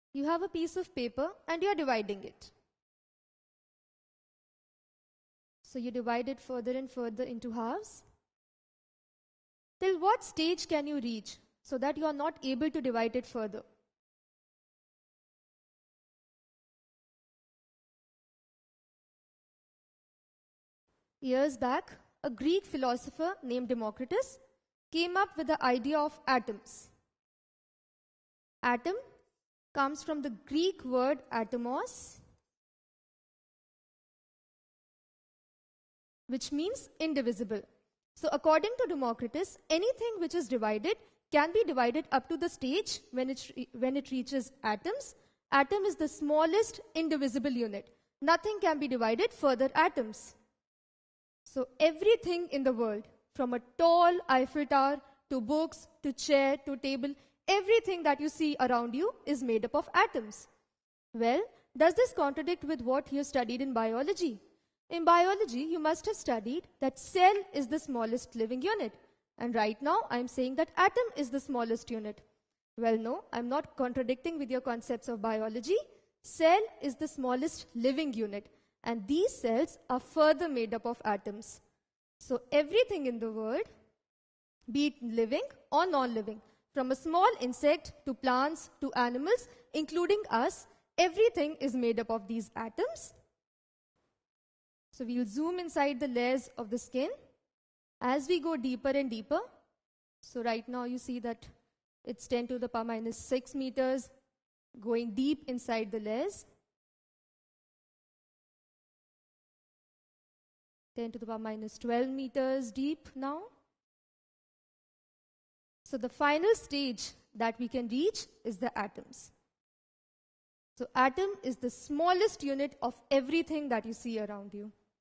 You have a piece of paper and you're dividing it. So you divide it further and further into halves. Till what stage can you reach so that you are not able to divide it further? Years back, a Greek philosopher named Democritus came up with the idea of atoms. Atom comes from the Greek word atomos, which means indivisible. So according to Democritus, anything which is divided can be divided up to the stage when it reaches atoms. Atom is the smallest indivisible unit. Nothing can be divided further atoms. So everything in the world, from a tall Eiffel Tower to books to chair to table, everything that you see around you is made up of atoms. Well, does this contradict with what you studied in biology? In biology, you must have studied that cell is the smallest living unit. And right now, I'm saying that atom is the smallest unit. Well, no, I'm not contradicting with your concepts of biology. Cell is the smallest living unit. And these cells are further made up of atoms. So everything in the world, be it living or non-living, from a small insect to plants to animals, including us, everything is made up of these atoms. So we'll zoom inside the layers of the skin as we go deeper and deeper. So right now you see that it's 10 to the power minus 6 meters going deep inside the layers. 10 to the power minus 12 meters deep now. So the final stage that we can reach is the atoms. So atom is the smallest unit of everything that you see around you.